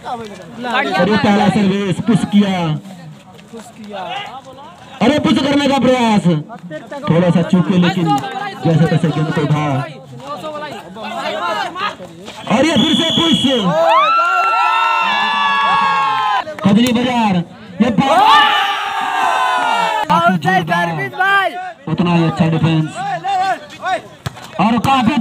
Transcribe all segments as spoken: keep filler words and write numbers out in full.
अरे पहला service push किया, अरे पुश करने का प्रयास, थोड़ा सा चूके लेकिन जैसे तैसे गेंद को उठा, और ये फिर से पुश, कजली बाजार ये उतना ही अच्छा डिफेंस और काफी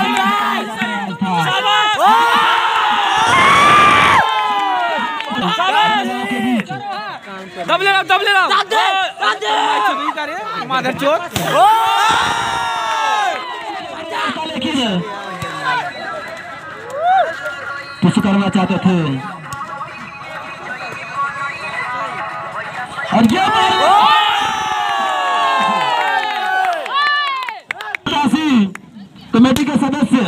दब ले रहा दब ले रहा माधर चोट कुछ करना चाहते थे और ये कमेटी के सदस्य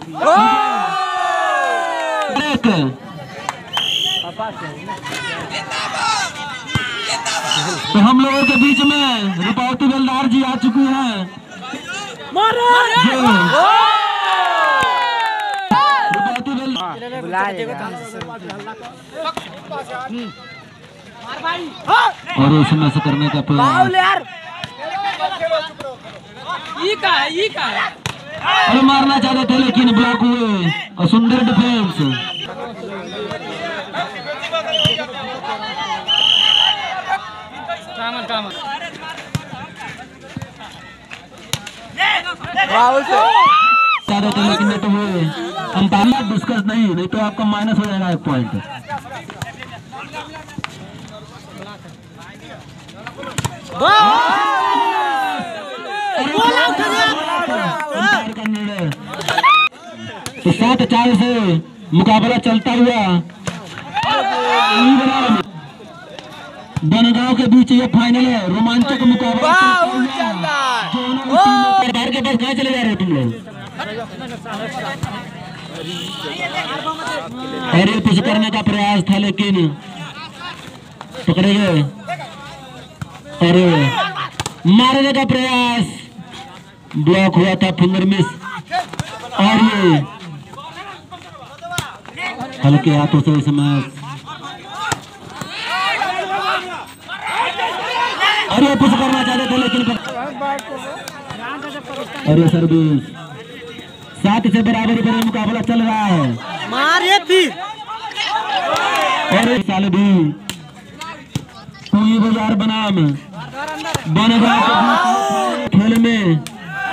तो हम लोगों के बीच में रूपावती बेलदार जी आ चुकी हैं। रूपावती और इसमें से करने का प्रयास अरे मारना चाहते थे लेकिन ब्लॉक हुए और सुंदर डिफेंस। चाहते थे लेकिन तो हुए अंपायर डिस्कस नहीं नहीं तो आपका माइनस हो जाएगा एक पॉइंट। तो सात चार से मुकाबला चलता हुआ दोनों गांव के बीच ये फाइनल है, रोमांचक मुकाबला के पास कहाँ चले जा रहे हो तुम लोग? अरे कुछ करने का प्रयास था लेकिन पकड़े गए, अरे मारने का प्रयास ब्लॉक हुआ था, फिंगर मिस और ये हल्के हाथों से इसमें और ये कुछ करना चाहते थे लेकिन और ये सर्विस सात से बराबरी पर मुकाबला चल रहा है। मारे फिर और एक साल भी कोई बाजार बनाम बनेगा खेल में